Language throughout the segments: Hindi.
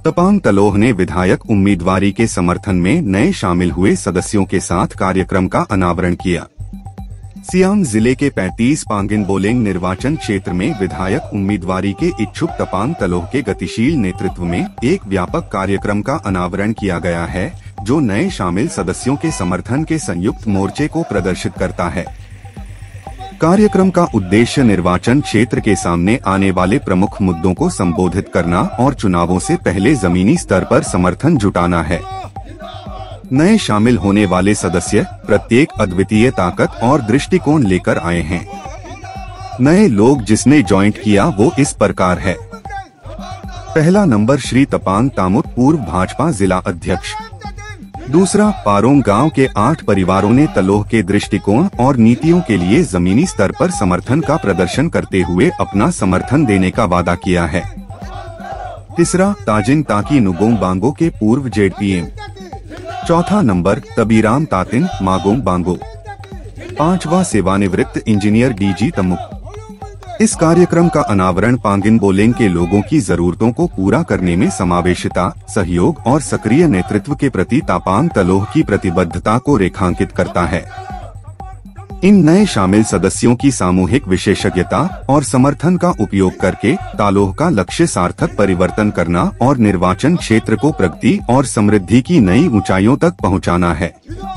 तपांग तलोह ने विधायक उम्मीदवारी के समर्थन में नए शामिल हुए सदस्यों के साथ कार्यक्रम का अनावरण किया। सियांग जिले के 35 पांगिन बोलेंग निर्वाचन क्षेत्र में विधायक उम्मीदवारी के इच्छुक तपांग तलोह के गतिशील नेतृत्व में एक व्यापक कार्यक्रम का अनावरण किया गया है, जो नए शामिल सदस्यों के समर्थन के संयुक्त मोर्चे को प्रदर्शित करता है। कार्यक्रम का उद्देश्य निर्वाचन क्षेत्र के सामने आने वाले प्रमुख मुद्दों को संबोधित करना और चुनावों से पहले जमीनी स्तर पर समर्थन जुटाना है। नए शामिल होने वाले सदस्य प्रत्येक अद्वितीय ताकत और दृष्टिकोण लेकर आए हैं। नए लोग जिसने ज्वाइंट किया वो इस प्रकार है। पहला नंबर श्री तपांग तामुत, पूर्व भाजपा जिला अध्यक्ष। दूसरा, पारोंग गांव के 8 परिवारों ने तलोह के दृष्टिकोण और नीतियों के लिए जमीनी स्तर पर समर्थन का प्रदर्शन करते हुए अपना समर्थन देने का वादा किया है। तीसरा, ताजिंग ताकी नुगोंग बांगो के पूर्व जेडपीएम। चौथा नंबर, तबीराम तातिन मागोंग बांगो। 5वां, सेवानिवृत्त इंजीनियर डीजी तमुक। इस कार्यक्रम का अनावरण पांगिन बोलेंग के लोगों की जरूरतों को पूरा करने में समावेशिता, सहयोग और सक्रिय नेतृत्व के प्रति तपांग तलोह की प्रतिबद्धता को रेखांकित करता है। इन नए शामिल सदस्यों की सामूहिक विशेषज्ञता और समर्थन का उपयोग करके तालोह का लक्ष्य सार्थक परिवर्तन करना और निर्वाचन क्षेत्र को प्रगति और समृद्धि की नई ऊंचाइयों तक पहुंचाना है।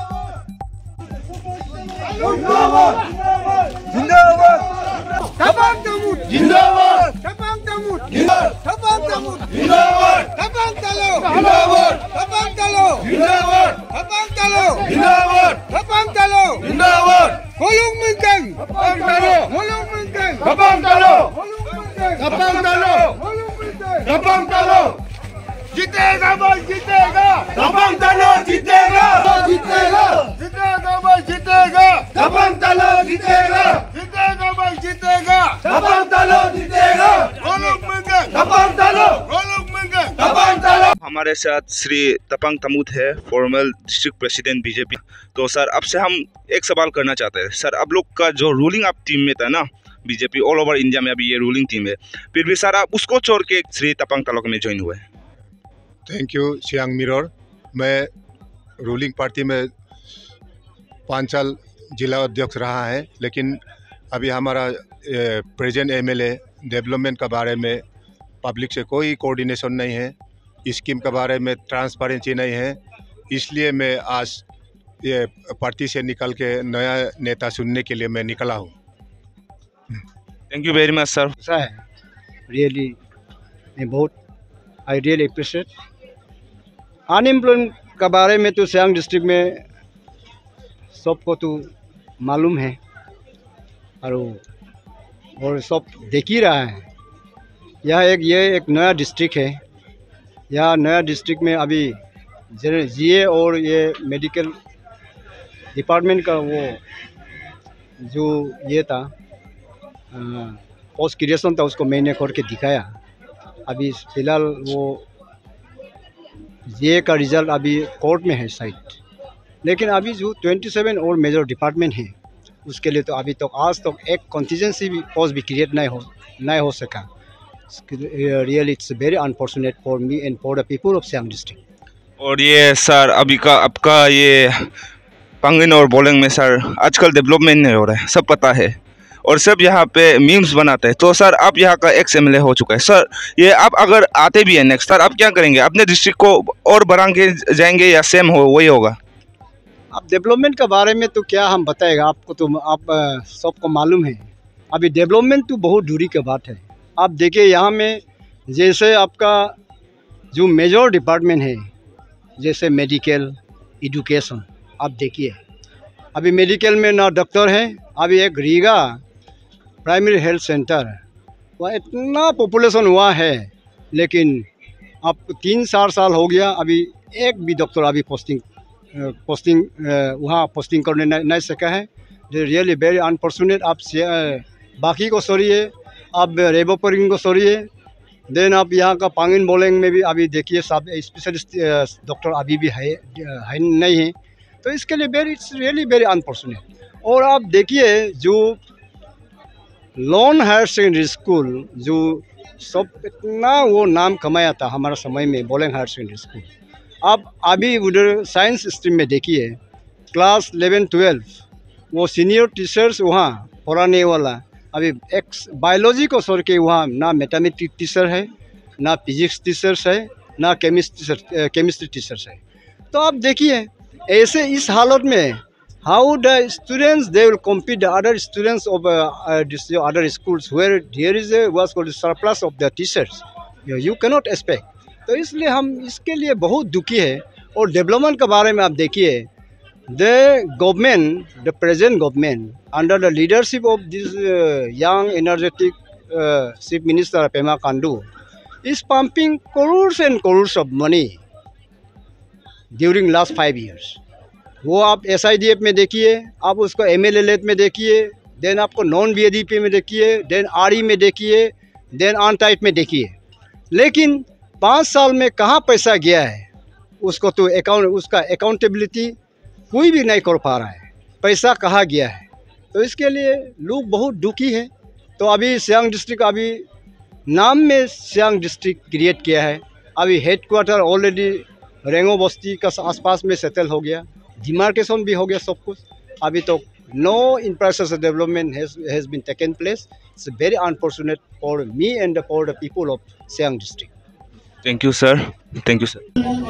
जीतेगा भाई, जीतेगा तपांग तलोह, जीतेगा जीतेगा जीतेगा भाई, जीतेगा तपांग तलोह, जीतेगा जीतेगा भाई, जीतेगा तपांग तलोह, जीतेगा तपांग तलोह। हमारे साथ श्री तपांग तमुत है, फॉर्मल डिस्ट्रिक्ट प्रेसिडेंट बीजेपी। तो सर, अब से हम एक सवाल करना चाहते हैं। सर, अब लोग का जो रूलिंग आप टीम में था ना, बीजेपी ऑल ओवर इंडिया में अभी ये रूलिंग टीम है, फिर भी सर आप उसको छोड़ के श्री तपांग तलोह में ज्वाइन हुए। Thank you Siang mirror. मैं रूलिंग पार्टी में 5 साल जिला अध्यक्ष रहा है, लेकिन अभी हमारा प्रेजेंट एमएलए डेवलपमेंट के बारे में पब्लिक से कोई कोऑर्डिनेशन नहीं है, स्कीम के बारे में ट्रांसपेरेंसी नहीं है, इसलिए मैं आज ये पार्टी से निकल के नया नेता चुनने के लिए मैं निकला हूँ। Thank you very much sir. Really I really appreciate. Unemployment के बारे में तो सियांग डिस्ट्रिक्ट में सबको तो मालूम है और सब देख ही रहा है। ये एक नया डिस्ट्रिक्ट है। यह नया डिस्ट्रिक्ट में अभी जीए और ये मेडिकल डिपार्टमेंट का वो जो ये था पोस्ट क्रिएशन था, उसको मैंने करके दिखाया। अभी फ़िलहाल वो ये का रिज़ल्ट अभी कोर्ट में है साइड, लेकिन अभी जो 27 और मेजर डिपार्टमेंट है उसके लिए तो अभी तक आज तक एक कॉन्टीजेंसी भी पोस्ट भी क्रिएट नहीं हो सका। Really it's very unfortunate for me and for the people of Siang district. और ये सर अभी का आपका ये पांगिन और बोलेंग में सर आजकल डेवलपमेंट नहीं हो रहा है, सब पता है, और सब यहाँ पे मीम्स बनाते हैं। तो सर आप यहाँ का एक्स एमएलए हो चुका है सर, ये आप अगर आते भी हैं नेक्स्ट सर, आप क्या करेंगे? अपने डिस्ट्रिक्ट को और बढ़ा के जाएंगे या सेम हो वही होगा? अब डेवलपमेंट के बारे में तो क्या हम बताएगा आपको, तो आप सबको मालूम है। अभी डेवलपमेंट तो बहुत दूरी की बात है। आप देखिए यहाँ में जैसे आपका जो मेजर डिपार्टमेंट है, जैसे मेडिकल, एजुकेशन, आप देखिए अभी मेडिकल में ना डॉक्टर है। अभी एक रीगा प्राइमरी हेल्थ सेंटर, वहाँ इतना पॉपुलेशन हुआ है, लेकिन अब 3-4 साल हो गया, अभी एक भी डॉक्टर अभी पोस्टिंग वहाँ पोस्टिंग करने नहीं सका है। जो रियली वेरी अनफॉर्चुनेट। आप बाकी को छोड़िए, आप रेबोपरिंग को छोड़िए, देन आप यहाँ का पांगिन बोलेंग में भी अभी देखिए सब स्पेशलिस्ट डॉक्टर अभी भी है नहीं है। तो इसके लिए इट्स रियली वेरी अनफॉर्चुनेट। और आप देखिए जो लॉन हायर सेकेंडरी स्कूल जो सब इतना वो नाम कमाया था हमारा समय में बोलेंग हायर सेकेंडरी स्कूल। अब अभी उधर साइंस स्ट्रीम में देखिए क्लास 11-12 वो सीनियर टीचर्स वहाँ पढ़ाने वाला अभी बायोलॉजी को छोड़ के वहाँ ना मैथमेटिक्स टीचर है, ना फिजिक्स टीचर्स है, ना केमिस्ट्री टीचर्स है। तो आप देखिए ऐसे इस हालत में how the students they will compete the other students of other schools where there is a what's called surplus of the teachers, you cannot expect। तो इसलिए हम इसके लिए बहुत दुखी है। और डेवलपमेंट के बारे में आप देखिए the present government under the leadership of this young energetic chief minister Pema Khandu is pumping crores and crores of money during last 5 years। वो आप SIDF में देखिए, आप उसको MLLF में देखिए, देन आपको नॉन VADP में देखिए, देन RE में देखिए, देन अनटाइट में देखिए। लेकिन 5 साल में कहाँ पैसा गया है उसको तो उसका अकाउंटेबिलिटी कोई भी नहीं कर पा रहा है, पैसा कहाँ गया है। तो इसके लिए लोग बहुत दुखी है। तो अभी सियांग डिस्ट्रिक्ट अभी नाम में सियांग डिस्ट्रिक्ट क्रिएट किया है। अभी हेडक्वार्टर ऑलरेडी रेंगो बस्ती का आसपास में सेटल हो गया, डिमार्केशन भी हो गया सब कुछ। अभी तो no infrastructure development has been taken place. It's very unfortunate for me and for the people of Siang district. Thank you sir, thank you sir.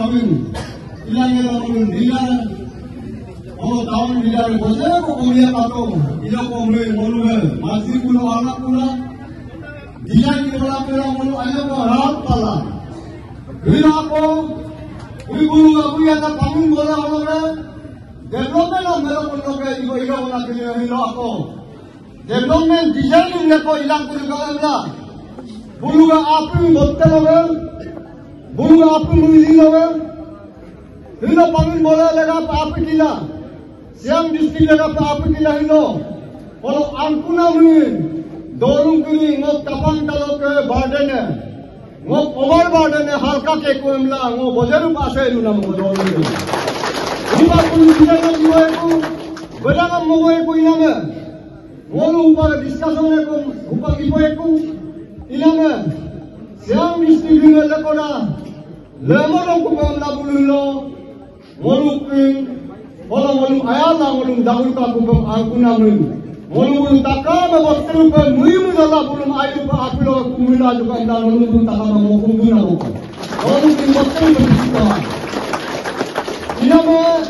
Development of मेरा को के इको इको बना के लिए हिलो ako डेवलपमेंट डिजाइन ने को इलाम को लगाला बुलुगा आपन बोलते लोगे बुलुगा आपन मुली लोगे हिलो पामिन बोला लगा आप किला सियांग डिस्ट्रिक्ट लगा आप किला हिलो और अनकुना मुन दोरुं कुनी ngo tapang talo ke burden ngo over burden halka ke ko imla ngo bojeru pase lu na mo doru ऊपर को डिस्कशन हुआ है को बड़ा का मोबाइल है को इना में वो ऊपर डिस्कशन है को ऊपर की को इना में सियांग डिस्ट्रिक्ट में लकोड़ा लेमन को मामला बुलुलो मोलु मोलु आया ना मोलु दाउल का को आकुना में मोलु तका में वस्तु को मुई मुला बुलु आयु को आपिलो कुमिला जो का ना मोलु तका में मो कुमिला हो मोलु की वस्तु को इना में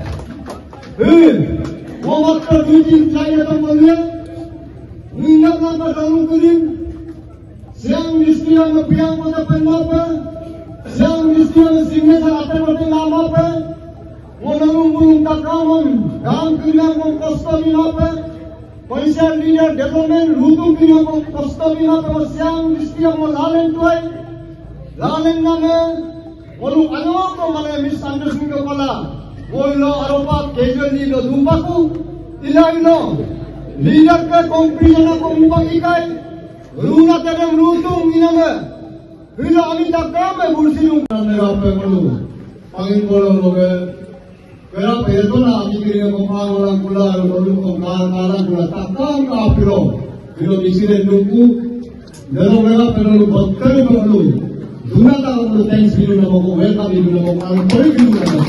वो वक्त ड्यूटी चाहिए तो बोलिए मीना का बदलू करी सियांग डिस्ट्रिक्ट में पिया को तो पंजाब पे सियांग डिस्ट्रिक्ट में सिग्नेचर आते बटे नाम पे वो नरुंगुल का काम किला को कष्ट बिना पे पैसा लीडर डेवलपमेंट रूटू बिना को कष्ट बिना पे सियांग डिस्ट्रिक्ट में लालेन में Walau ano ko mga misunderstanding ko pala, wala aropa kejo ni lo dumpaku, ilay no, leader ka competition ako mupang ikay, runa terem rutung iname, hila amita kame bursinung nera pe malu, pangin bolong loge, kera peto na amikiri ko pangolang kula ro ko kalang kula takang ka apilo, hilo bisire nungku, dero mera pero bakter malu. Dunata ko thanks bilu na mo welcome bilu na mo ang pari bilu na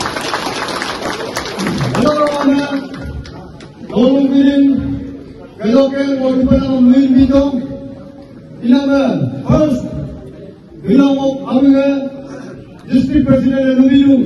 hello ramana dolong bilin kayo ke mo pa na muin bito inama first bilu mo amga district president na bilu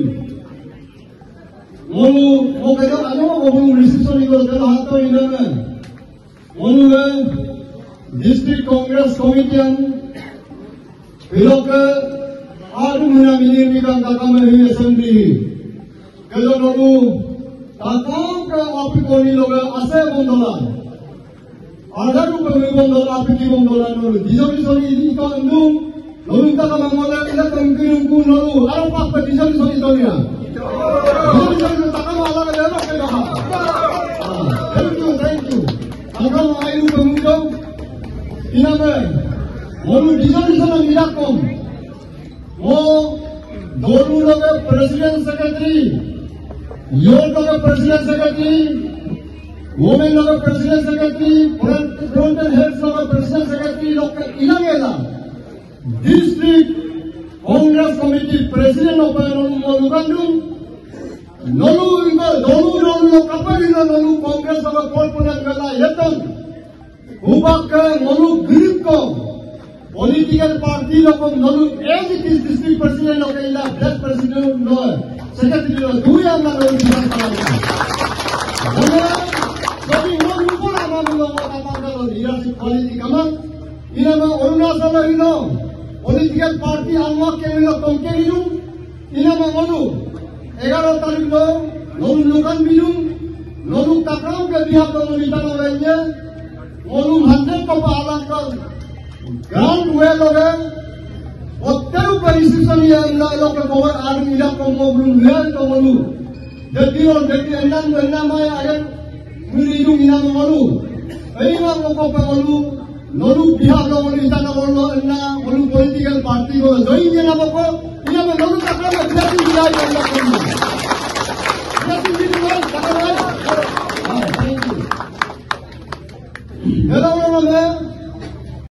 mo kayo ano mo reception ko sa hato inama mo district congress committee Bilo ke adu muna minir bidang kakam mehi assembly. Kalau lalu kakam ke api koni loga ase bondola. Ada tu kami bondola api ki bondola lalu. Dijami soni ini kau endung lalu kakam mengolah kita kengkirung ku lalu. Ayo pak pe dijami soni ya. Dijami soni kakam ala ke lepas ke dah. Thank you. Kakam ayu pemudang iname. मोरू डिसोल्यूशन ऑफ मिराकोम वो दोनों लोग प्रेसिडेंट सेक्रेटरी योर लोग प्रेसिडेंट सेक्रेटरी वुमेन लोग president secretary front end heads लोग प्रेसिडेंट सेक्रेटरी लोग इलागेला district Congress Committee President of Nolu Gandung, Nolu Kapalina Nolu Congress of Corporate Gala Yeton, Hubak Nolu Gripko, political party of Nolu, as it is district president of Kenya, that president of Secretary of Duyama Nolu. Jadi Nolu pula mahu apa kalau dia si politik amat, ini mah orang salah ini. Political party almak kemilo tongke minum, ina mangolu. 11 tarik lo, nolu lukan minum, nolu takram ke pihak pemerintah lainnya, nolu hantar ke alam kan, grand well orang, otter परिस्थिति yang lo ke bawah army dah pemobulun leher ke nolu. Jadi orang jadi enam mai agen milihung ina mangolu. Ini mah ngoko ke nolu. Nolu pihak pemerintah nolu nolu political party ko join dia nama ko, ini mah nolu takram ke pihak wilayah yang